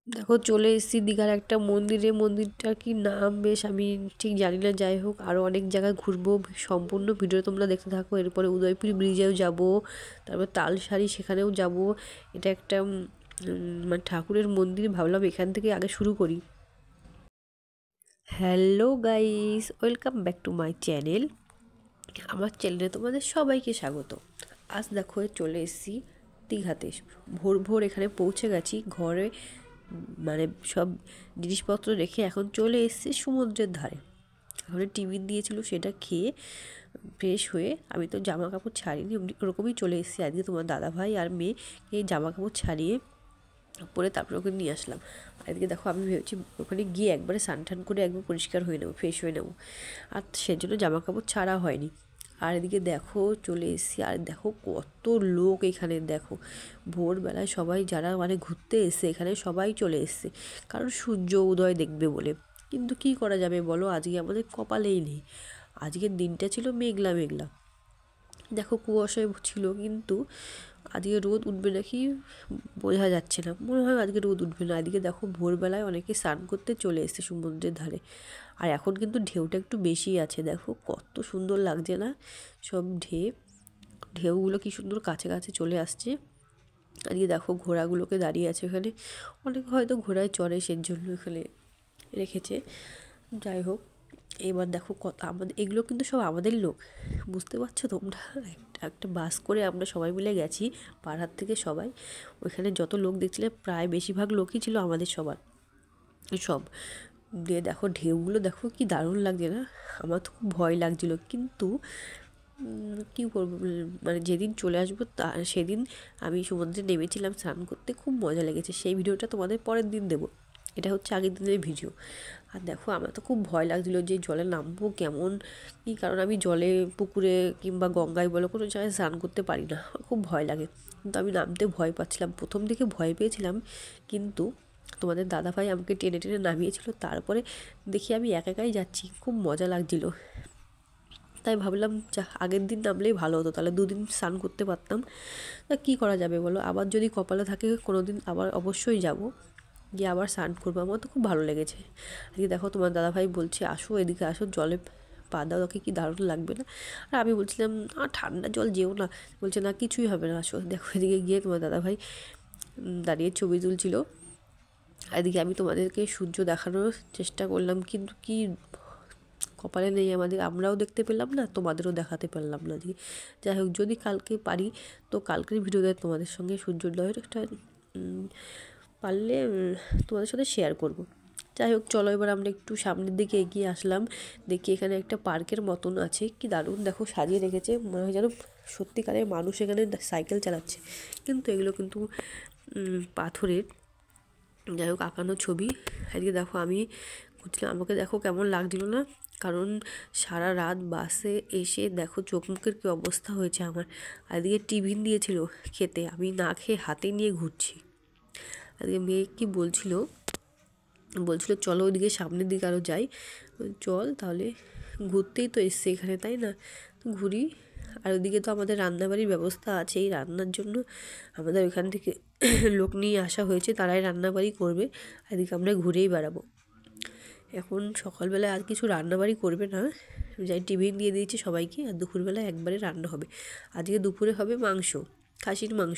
দেখো চলে এসেছি দীঘার একটা মন্দিরে, মন্দিরটার কি নাম বেশ আমি ঠিক জানি না, যাই হোক আরও অনেক জায়গায় ঘুরবো, সম্পূর্ণ ভিডিও তোমরা দেখতে থাকো। এরপরে উদয়পুর ব্রিজেও যাব, তারপর তালসারি সেখানেও যাব। এটা একটা মানে ঠাকুরের মন্দির, ভাবলাম এখান থেকে আগে শুরু করি। Hello guys, welcome back to my channel. আমার চ্যানেলে তোমাদের সবাইকে স্বাগত। আজ দেখো চলে এসেছি দীঘাতে, ভোর ভোর এখানে পৌঁছে গেছি ঘরে, মানে সব জিনিসপত্র রেখে এখন চলে এসেছি সমুদ্রের ধারে। ওখানে টিফিন দিয়েছিল, সেটা খেয়ে ফ্রেশ হয়ে আমি তো জামা কাপড় ছাড়িনি, ওরকমই চলে এসেছি। আজকে তোমার দাদাভাই আর মেয়েকে জামা কাপড় ছাড়িয়ে পরে তারপরে ওকে নিয়ে আসলাম। আর এদিকে দেখো আমি ভেবেছি ওখানে গিয়ে একবারে স্নান টান করে একবার পরিষ্কার হয়ে নেবো, ফ্রেশ হয়ে নেবো, আর সেজন্য জামা কাপড় ছাড়া হয়নি। আর এদিকে দেখো চলে এসেছি, আর দেখো কত লোক এখানে। দেখো ভোরবেলায় সবাই যারা মানে ঘুরতে এসছে এখানে সবাই চলে এসছে, কারণ সূর্য উদয় দেখবে বলে। কিন্তু কি করা যাবে বলো, আজকে আমাদের কপালেই নেই। আজকের দিনটা ছিল মেঘলা মেঘলা, দেখো কুয়াশায় ছিল, কিন্তু আজকে রোদ উঠবে নাকি বোঝা যাচ্ছে না, মনে হয় আজকে রোদ উঠবে না। এদিকে দেখো ভোরবেলায় অনেকে স্নান করতে চলে এসেছে সমুদ্রের ধারে, আর এখন কিন্তু ঢেউটা একটু বেশি আছে। দেখো কত সুন্দর লাগছে না, সব ঢেউগুলো কি সুন্দর কাছে কাছে চলে আসছে। আজকে দেখো ঘোড়াগুলোকে দাঁড়িয়ে আছে ওখানে, অনেকে হয়তো ঘোড়ায় চড়ে সেজন্য এখানে রেখেছে। যাই হোক, এবার দেখো কত আমাদের, এগুলো কিন্তু সব আমাদের লোক, বুঝতে পারছো তোমরা। একটা একটা বাস করে আমরা সবাই মিলে গেছি, পাড়ার থেকে সবাই। ওইখানে যত লোক দেখছিলে প্রায় বেশিরভাগ লোকই ছিল আমাদের সবার সব। দিয়ে দেখো ঢেউগুলো দেখো কি দারুণ লাগছে না, আমার তো খুব ভয় লাগছিলো, কিন্তু কী করবো, মানে যেদিন চলে আসবো তা সেদিন আমি সমুদ্রে নেমেছিলাম স্নান করতে, খুব মজা লেগেছে। সেই ভিডিওটা তোমাদের পরের দিন দেবো, এটা হচ্ছে আগের দিনের ভিডিও। আর দেখো আমার তো খুব ভয় লাগছিলো যে জলে নামবো কেমন কী, কারণ আমি জলে পুকুরে কিংবা গঙ্গায় বলো কোনো জায়গায় স্নান করতে পারি না, খুব ভয় লাগে। কিন্তু আমি নামতে ভয় পাচ্ছিলাম, প্রথম দিকে ভয় পেয়েছিলাম, কিন্তু তোমাদের দাদাভাই আমাকে টেনে টেনে নামিয়েছিল। তারপরে দেখি আমি একা একাই যাচ্ছি, খুব মজা লাগছিলো। তাই ভাবলাম যা আগের দিন নামলেই ভালো হতো, তাহলে দুদিন স্নান করতে পারতাম। তা কী করা যাবে বলো, আবার যদি কপালে থাকে কোনো দিন আবার অবশ্যই যাব, গিয়ে আবার স্নান করবো। আমার তো খুব ভালো লেগেছে। আজকে দেখো তোমার দাদাভাই বলছে আসো এদিকে আসো, জলে পা দাও, তোকে কি দারুণ লাগবে না। আর আমি বলছিলাম ঠান্ডা জল যেও না, বলছে না কিছুই হবে না আসো। দেখো এদিকে গিয়ে তোমার দাদাভাই দাঁড়িয়ে ছবি তুলছিল, এদিকে আমি তোমাদেরকে সূর্য দেখানোর চেষ্টা করলাম, কিন্তু কি কপালে নেই আমাদের, আমরাও দেখতে পেলাম না, তোমাদেরও দেখাতে পারলাম না। দিয়ে যাই হোক, যদি কালকে পারি তো কালকের ভিডিওতে তোমাদের সঙ্গে সূর্যোদয়ের একটা পারলে তোমাদের সাথে শেয়ার করব। যাই হোক চলো, এবার আমরা একটু সামনের দিকে এগিয়ে আসলাম। দেখি এখানে একটা পার্কের মতন আছে, কি দারুণ দেখো সাজিয়ে রেখেছে, মনে হয় যেন সত্যিকারের মানুষ এখানে সাইকেল চালাচ্ছে, কিন্তু এগুলো কিন্তু পাথরের। যাই হোক আঁকানো ছবি। আজকে দেখো আমি বুঝলাম, আমাকে দেখো কেমন লাগছিল না, কারণ সারা রাত বাসে এসে দেখো চোখ মুখের কী অবস্থা হয়েছে আমার। আজকে টিফিন দিয়েছিল খেতে, আমি না খেয়ে হাতে নিয়ে ঘুরছি। আজকে মেয়ে কি বলছিল, চলো ওইদিকে সামনের দিকে আরও যাই। চল তাহলে, ঘুরতেই তো এসছে এখানে তাই না, তো ঘুরি। আর ওদিকে তো আমাদের রান্নাবাড়ির ব্যবস্থা আছে, এই রান্নার জন্য আমাদের ওইখান থেকে লোক নিয়ে আসা হয়েছে, তারাই রান্নাবাড়ি করবে। এদিকে আমরা ঘুরেই বেড়াবো। এখন সকালবেলায় আর কিছু রান্নাবাড়ি করবে না, যাই টিফিন দিয়ে দিয়েছি সবাইকে, আর দুপুরবেলায় একবারে রান্না হবে। আজকে দুপুরে হবে মাংস, খাসির মাংস।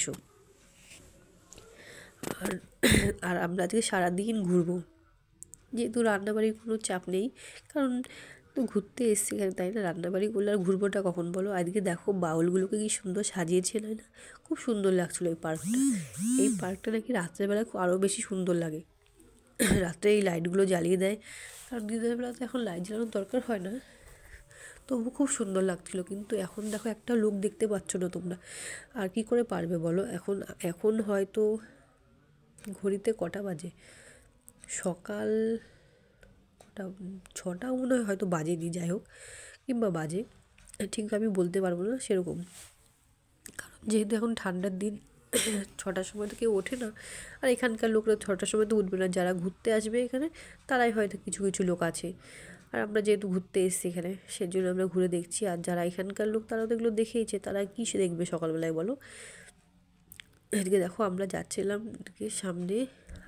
আর আর আমরা আজকে সারাদিন ঘুরবো, যেহেতু রান্নাবাড়ির কোনো চাপ নেই, কারণ তো ঘুরতে এসছি এখানে তাই না, রান্নাবাড়ি করলে আর ঘুরবোটা কখন বলো। আজকে দেখো বাউলগুলোকে কি সুন্দর সাজিয়েছে না, খুব সুন্দর লাগছিলো এই পার্কটা। এই পার্কটা নাকি রাত্রেবেলা আরও বেশি সুন্দর লাগে, রাত্রে এই লাইটগুলো জ্বালিয়ে দেয়, কারণ দিনের বেলা তো এখন লাইট জ্বালানোর দরকার হয় না, তবু খুব সুন্দর লাগছিলো। কিন্তু এখন দেখো একটা লোক দেখতে পাচ্ছ না তোমরা, আর কি করে পারবে বলো। এখন এখন হয়তো ঘড়িতে কটা বাজে, সকাল কটা, 6টা মনে হয় হয়তো বাজেনি, যাই হোক কিংবা বাজে, ঠিক আমি বলতে পারবো না সেরকম, কারণ যেহেতু এখন ঠান্ডার দিন 6টার সময় তো কেউ ওঠে না। আর এখানকার লোকরা 6টার সময় তো উঠবে না, যারা ঘুরতে আসবে এখানে তারাই হয়তো কিছু কিছু লোক আছে। আর আমরা যেহেতু ঘুরতে এসেছি এখানে, সেজন্য আমরা ঘুরে দেখছি। আর যারা এখানকার লোক তারা তো এগুলো দেখেইছে, তারা কী সে দেখবে সকালবেলায় বলো। এদিকে দেখো আমরা যাচ্ছিলাম এদিকে সামনে,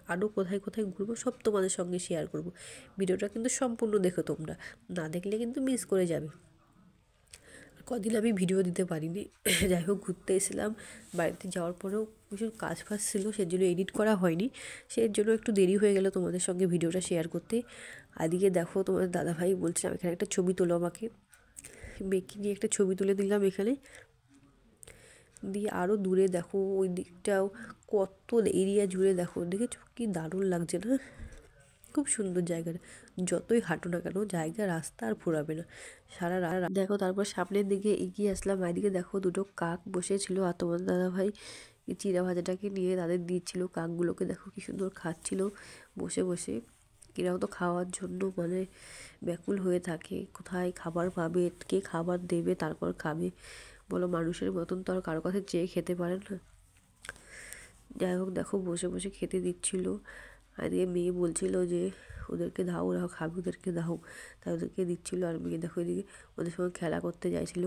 আরও কোথায় কোথায় ঘুরবো সব তোমাদের সঙ্গে শেয়ার করব। ভিডিওটা কিন্তু সম্পূর্ণ দেখো, তোমরা না দেখলে কিন্তু মিস করে যাবে। কদিন আমি ভিডিও দিতে পারিনি, যাই হোক ঘুরতে এসেছিলাম, বাড়িতে যাওয়ার পরেও কিছু কাজ ফাজ ছিল, সেজন্য এডিট করা হয়নি, সেই জন্য একটু দেরি হয়ে গেল তোমাদের সঙ্গে ভিডিওটা শেয়ার করতে। আদিকে দেখো তোমাদের দাদাভাই বলছিলাম এখানে একটা ছবি তোলো আমাকে, মেয়েকে নিয়ে একটা ছবি তুলে দিলাম এখানে। দিয়ে আরও দূরে দেখো ওই দিকটাও কত এরিয়া জুড়ে দেখো, দেখেছো কি দারুণ লাগছে না? খুব সুন্দর জায়গাটা, যতই হাঁটো না কেন জায়গা রাস্তা আর ফুরাবে না সারা রাত। দেখো তারপর সামনের দিকে এগিয়ে আসলাম, এদিকে দেখো দুটো কাক বসেছিল, আর তোমার দাদাভাই চিড়া ভাজাটাকে নিয়ে তাদের দিচ্ছিল। কাকগুলোকে দেখো কি সুন্দর খাচ্ছিল বসে বসে, এরাও তো খাওয়ার জন্য মানে ব্যাকুল হয়ে থাকে, কোথায় খাবার পাবে, কে খাবার দেবে তারপর খাবে বলো, মানুষের মতন তো আর কারো কাছে চেয়ে খেতে পারে না। যাই হোক দেখো বসে বসে খেতে দিচ্ছিল, আর এদিকে মেয়ে বলছিল যে ওদেরকে দাও, ওরা খাবে, ওদেরকে দাও, তাই ওদেরকে দিচ্ছিলো। আর মেয়ে দেখো এদিকে ওদের সঙ্গে খেলা করতে যাইছিল।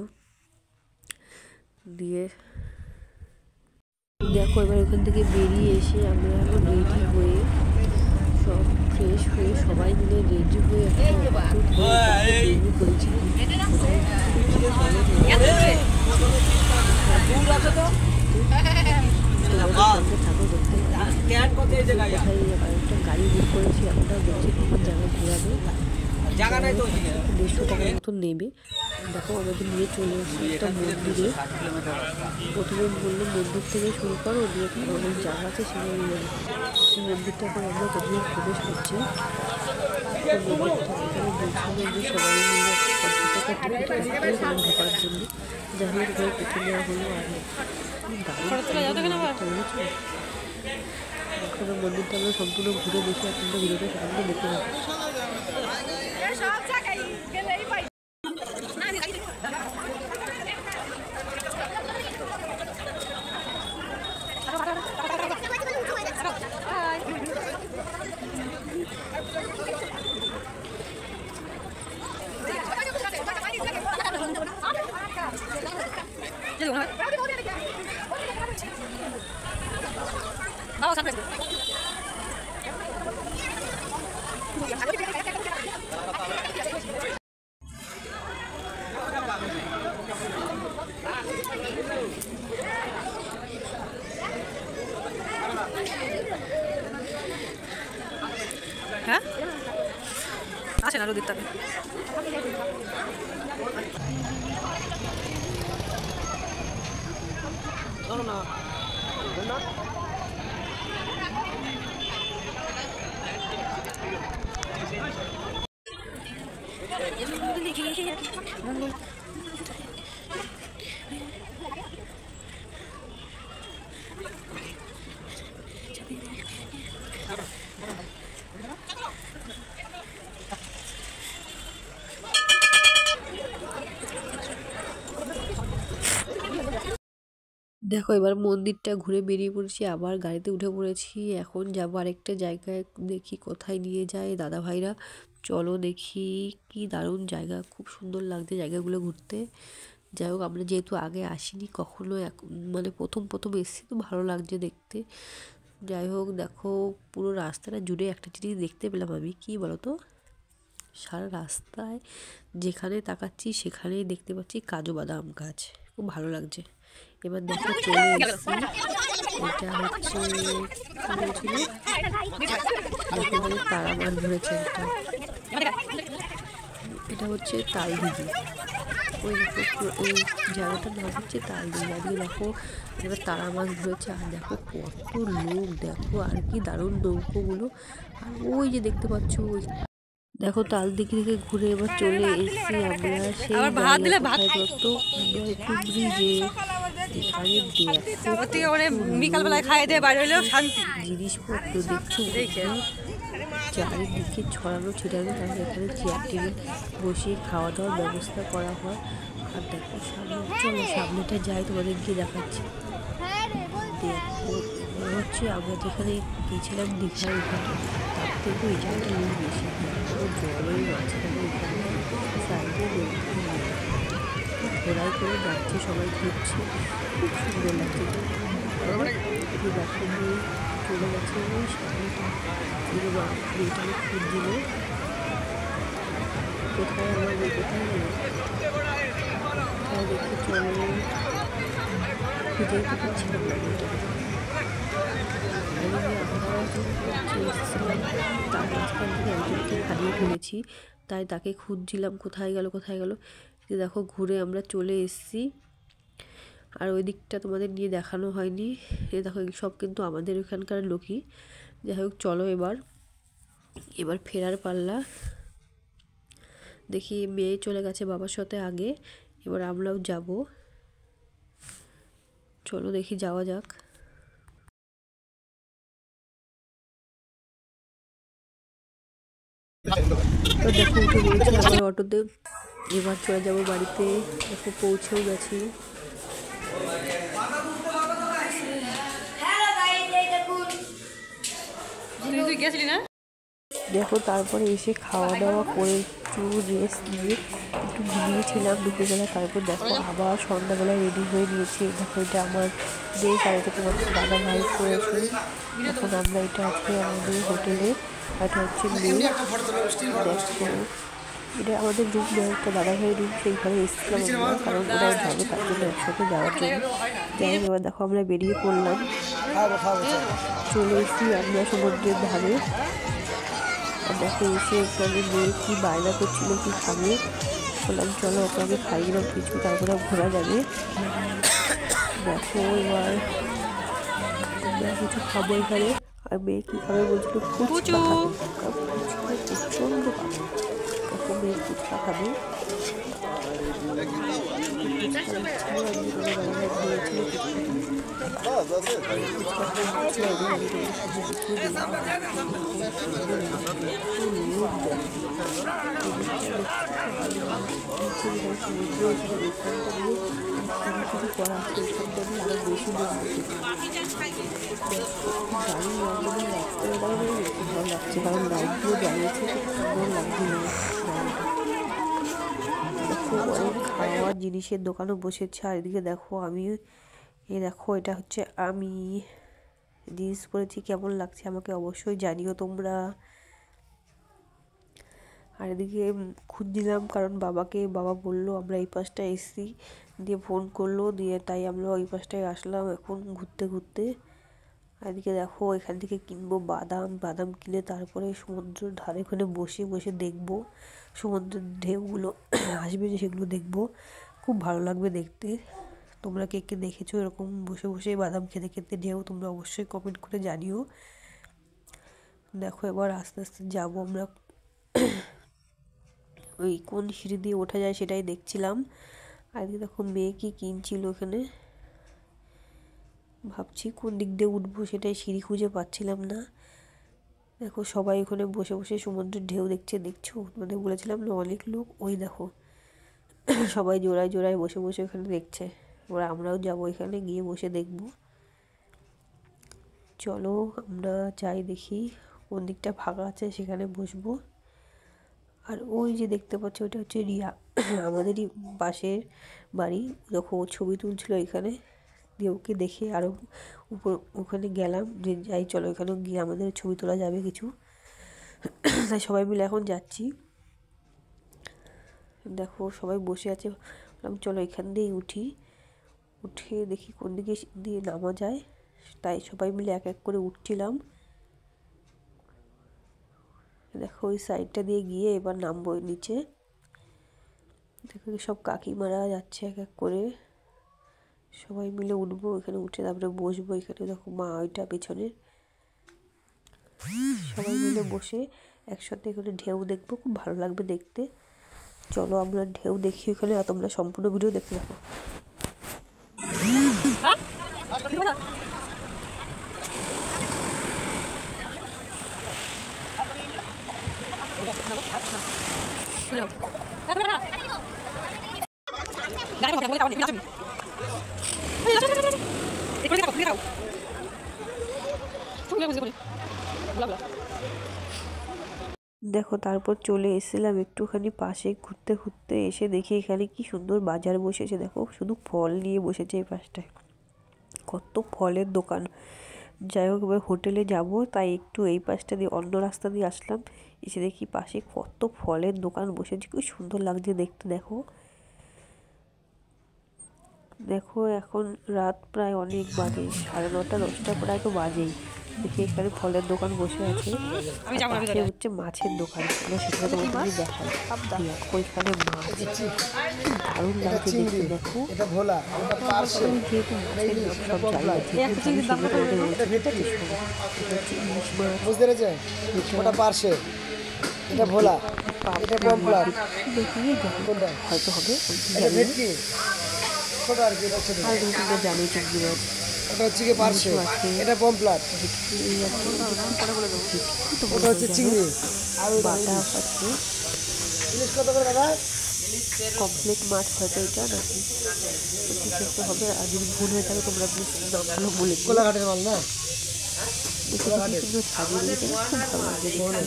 দিয়ে দেখো এবার ওখান থেকে বেরিয়ে এসে আমরা এখন রেডি হয়ে সব ফ্রেশ হয়ে সবাই মিলে রেডি হয়ে বেরিয়ে পড়েছি। একটা গাড়ি বুক করেছি আমরা, বলছি তোমার জায়গা ঘোরাবে, 150 টাকার মতন নেবে। দেখো আমাদের নিয়ে চলে এসেছি একটা মন্দিরে, প্রথমে বললো মন্দির থেকে শুরু করো, দিয়ে অনেক জায়গা আছে সেখানে নিয়ে যাবে। সেই মন্দিরটা এখন আমরা প্রথমে প্রবেশ করছি। মন্দিরটা এখানে বলছিল যে সবাই মিলে 50 টাকা টিকিট কাটতে এখানে ঢোকার জন্য, যাই হোক এখানে কেটে নেওয়া হলো। আর এখন মন্দিরটা আমরা সম্পূর্ণ ঘুরে দেখি, আপনাদের ভিডিওটা সামনে দেখতে পাচ্ছি। হ্যাঁ আসেন আরো দিতে হবে। দেখো এবার মন্দিরটা ঘুরে বেরিয়ে পড়েছি, আবার গাড়িতে উঠে পড়েছি। এখন যাবো আরেকটা জায়গায়, দেখি কোথায় নিয়ে যায় দাদা ভাইরা। চলো দেখি, কি দারুণ জায়গা, খুব সুন্দর লাগছে জায়গাগুলো ঘুরতে। যাই হোক আমরা যেহেতু আগে আসিনি কখনো, মানে প্রথম প্রথম এসেছি তো ভালো লাগছে দেখতে। যাই হোক দেখো পুরো রাস্তাটা জুড়ে একটা জিনিস দেখতে পেলাম আমি, কি বলো তো, সারা রাস্তায় যেখানে তাকাচ্ছি সেখানেই দেখতে পাচ্ছি কাজু বাদাম গাছ, খুব ভালো লাগছে। এবার দেখো চলে এসেছি, এটা হচ্ছে তারা মাছ ধরেছে, এটা হচ্ছে তালদিঘি, ওই ওই জায়গাটার নাম হচ্ছে তালদিঘি। আজকে দেখো এবার তারা মাছ ধরেছে, আর দেখো কত লোক, দেখো আর কি দারুণ নৌকোগুলো। আর ওই যে দেখতে পাচ্ছ ওই দেখো তালদিঘি থেকে ঘুরে এবার চলে এসেছি আমরা সেই ব্রিজে, জিনিসপত্র দেখছো চারিদিকে ছড়ানো ছিটানো, কারণ এখানে চেয়ার টেবিল বসিয়ে খাওয়া দাওয়ার ব্যবস্থা করা হয়। আর দেখো সামনে, চলো সামনেটা যাই তোমাদের গিয়ে দেখাচ্ছি। দেখো হচ্ছে আমরা যেখানে গিয়েছিলাম দীঘার ওখানে, তার থেকে এই জায়গাটা লোক বেশি, জলের মাঝখানে এখানে সাইডে ঘোড়ায় করে যাচ্ছে, সবাই ঘুরছে, খুব সুন্দর লাগছে। দেখো মেয়ে চলে গেছে ওই সামনেটা মেয়েটাকে খুঁজছিল কোথায় আমার মেয়ে কোথায় গেল তাই দেখি চলো খুঁজেই তো পাচ্ছিলাম না মেয়েটাকে তার মাঝখান থেকে একজনকে হারিয়ে ফেলেছি তাই তাকে খুঁজছিলাম কোথায় গেল দেখো ঘুরে আমরা চলে এসেছি আর ওই দিকটা তোমাদের নিয়ে দেখানো হয়নি দেখো সব কিন্তু আমাদের ওখানকার লোকই যাই হোক চলো এবার ফেরার পাল্লা দেখি মেয়ে চলে গেছে বাবার সাথে আগে এবার আমরাও যাব চলো দেখি যাওয়া যাক তো দেখো উঠে গিয়েছি আবার অটোতে এবার চলে যাবো বাড়িতে দেখো পৌঁছেও গেছি দেখো তারপরে এসে খাওয়া দাওয়া করে একটু রেস্ট নিয়ে একটু ঘুমিয়েছিলাম দুপুরবেলা তারপর দেখো আবার সন্ধ্যাবেলায় রেডি হয়ে নিয়েছি দেখো এটা আমার দেশ আর এটা তোমার দাদা ভাই করেছে এখন আমরা এটা আজকে আমাদের হোটেলে এটা হচ্ছে মেয়ে দেখো এটা আমাদের রুম একটা দাদা ভাইয়ের রুম সেইখানে এসেছিলাম আমরা কারণ ওরা যাবে তার জন্য একসাথে যাওয়ার জন্য যাই হোক এবার দেখো আমরা বেরিয়ে পড়লাম চলে এসেছি আমরা সমুদ্রের ধারে দেখো এসে এখানে মেয়ে কি বায়না করছিল কি খাবে বললাম চলো ওকে খাই দিলাম কিছু তারপরে ঘোরা যাবে দেখো এবার কিছু খাবো এখানে আর মেয়ে কি খাবে বলছিল ফুচকা প্রচন্ড খাবে দেখো মেয়ে ফুচকা খাবে কারণ লাইটগুলো জ্বালিয়েছে সুন্দর লাগছিল অনেক খাওয়ার জিনিসের দোকানও বসেছে আর এদিকে দেখো দেখো এটা হচ্ছে আমি জিন্স পরেছি কেমন লাগছে আমাকে অবশ্যই জানিও তোমরা আর এদিকে খুঁজছিলাম কারণ বাবা বললো আমরা এই পাশটায় এসেছি দিয়ে ফোন করলো দিয়ে তাই আমরা ওই পাশটায় আসলাম এখন ঘুরতে আর এদিকে দেখো এখান থেকে কিনবো বাদাম কিনে তারপরে সমুদ্রের ধারে ওখানে বসে দেখবো সমুদ্রের ঢেউগুলো আসবে যে সেগুলো দেখবো খুব ভালো লাগবে দেখতে তোমরা কে দেখেছো এরকম বসে বাদাম খেতে ঢেউ তোমরা অবশ্যই কমেন্ট করে জানিও দেখো এবার আস্তে আস্তে যাবো আমরা ওই কোন সিঁড়ি দিয়ে ওঠা যায় সেটাই দেখছিলাম আর দেখো মেয়ে কি কিনছিল ওখানে ভাবছি কোন দিক দিয়ে উঠবো সেটাই সিঁড়ি খুঁজে পাচ্ছিলাম না দেখো সবাই ওখানে বসে সমুদ্রের ঢেউ দেখছো মানে বলেছিলাম না অনেক লোক ওই দেখো সবাই জোড়ায় বসে ওখানে দেখছে এবার আমরাও যাবো এখানে গিয়ে বসে দেখবো চলো আমরা যাই দেখি কোন দিকটা ফাঁকা আছে সেখানে বসবো আর ওই যে দেখতে পাচ্ছ ওটা হচ্ছে রিয়া আমাদেরই পাশের বাড়ি দেখো ছবি তুলছিল এখানে দিয়ে ওকে দেখে আরও ওখানে গেলাম যে যাই চলো এখানেও গিয়ে আমাদের ছবি তোলা যাবে কিছু তাই সবাই মিলে এখন যাচ্ছি দেখো সবাই বসে আছে বললাম চলো এখান দিয়েই উঠে দেখি কোন দিকে দিয়ে নামা যায় তাই সবাই মিলে এক করে উঠছিলাম দেখো ওই সাইডটা দিয়ে গিয়ে এবার নামবো নিচে দেখো সব কাকিমারা যাচ্ছে এক করে সবাই মিলে উঠবো এখানে উঠে তারপরে বসবো এখানে দেখো মা ওইটা পেছনে সবাই মিলে বসে একসাথে এখানে ঢেউ দেখবো খুব ভালো লাগবে দেখতে চলো আমরা ঢেউ দেখি ওখানে আর তোমরা সম্পূর্ণ ভিডিও দেখতে থাকো দেখো তারপর চলে এসেছিলাম একটুখানি পাশে ঘুরতে এসে দেখি এখানে কি সুন্দর বাজার বসেছে দেখো শুধু ফল নিয়ে বসেছে এই পাশটায় কত ফলের দোকান। যাই হোক এবার হোটেলে যাব, তাই একটু এই পাশটা দিয়ে অন্য রাস্তা দিয়ে আসলাম। এসে দেখি পাশে কত ফলের দোকান বসেছে, খুব সুন্দর লাগছে দেখতে। দেখো দেখো এখন রাত প্রায় অনেক বাজে, 9:30 10টা প্রায় তো বাজেই। দেখি এখানে ফলের দোকান বসে আছে, পাশে হচ্ছে মাছের দোকান। সেখানে তোমাকে দেখাই। দেখো এখানে মাছ দারুণ লাগছে দেখতে। দেখো যেহেতু মাছের নাম সব জানি, বুঝতে পেরেছে? ওটা পার্সে, এটা ভোলা, এটা পমফ্লাট, কোনটা হয়তো হবে এটা ভেটকি ছোট আর কি, এটা ছোট। আর তুমি জানি চিংড়ি মাছ, ওটা হচ্ছে কি পার্সে, এটা পমফ্লাট, ওটা হচ্ছে চিংড়ি। আর বাটা আছে ইলিশ কত করে দাদা? কমপ্লিট মাছ হয়তো এটা নাকি ঠিক আছে হবে। আর যদি ভুল হয়ে থাকে তোমরা নামগুলো বলে দিও। কোলাঘাটের মাল না? সুন্দর সাজিয়ে দিয়েছে, খুব ভালো লাগছে দেখতে।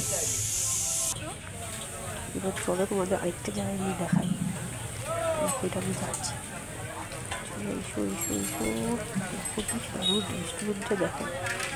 এবার চলো তোমাদের আরেকটা জায়গায় নিয়ে দেখাই। এটা আমি যাচ্ছি, এসো এসো এসো। দেখো কি সুন্দর রেস্টুরেন্টটা দেখো।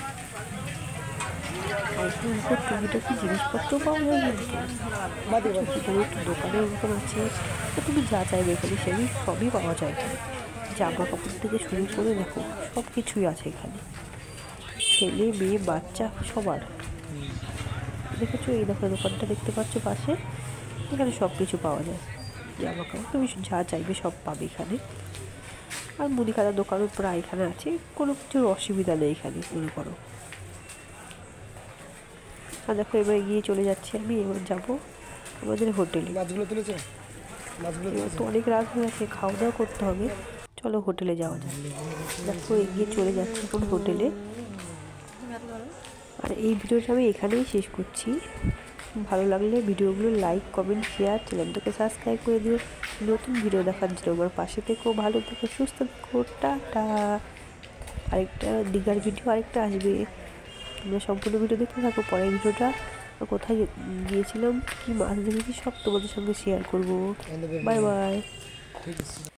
টুকিটাকি জিনিসপত্র পাওয়া যায়, কিন্তু এখানে একটু দোকানের মতন আছে, তো তুমি যা চাইবে এখানে সেগুলি সবই পাওয়া যায়। জামা কাপড় থেকে শুরু করে দেখো সব কিছুই আছে এখানে, ছেলে মেয়ে বাচ্চা সবার। দেখেছো এই দেখো দোকানটা দেখতে পাচ্ছ পাশে, এখানে সব কিছু পাওয়া যায়। জামা কাপড় তুমি যা চাইবে সব পাবে এখানে। আর মুদি খাতার দোকানও প্রায় এখানে আছে, কোনো কিছুর অসুবিধা নেই এখানে মনে করো। আর দেখো এবার এগিয়ে চলে যাচ্ছি আমি, এবার যাবো আমাদের হোটেলে। মাছগুলো তুলেছে, এবার তো অনেক রাত হয়ে গেছে, খাওয়া দাওয়া করতে হবে, চলো হোটেলে যাওয়া যাক। দেখো এগিয়ে চলে যাচ্ছে এখন হোটেলে। আর এই ভিডিওটা আমি এখানেই শেষ করছি। ভালো লাগলে ভিডিওগুলো লাইক কমেন্ট শেয়ার, চ্যানেলটাকে সাবস্ক্রাইব করে দিও। নতুন ভিডিও দেখার জন্য আমার পাশে থেকো, ভালো থেকো, সুস্থ থেকো, টাটা। আরেকটা দীঘার ভিডিও আরেকটা আসবে, তোমরা সম্পূর্ণ ভিডিও দেখতে থাকো। পরের ভিডিওটা কোথায় গিয়েছিলাম, কি মাছ দেখেছি সব তোমাদের সঙ্গে শেয়ার করবো। Bye by.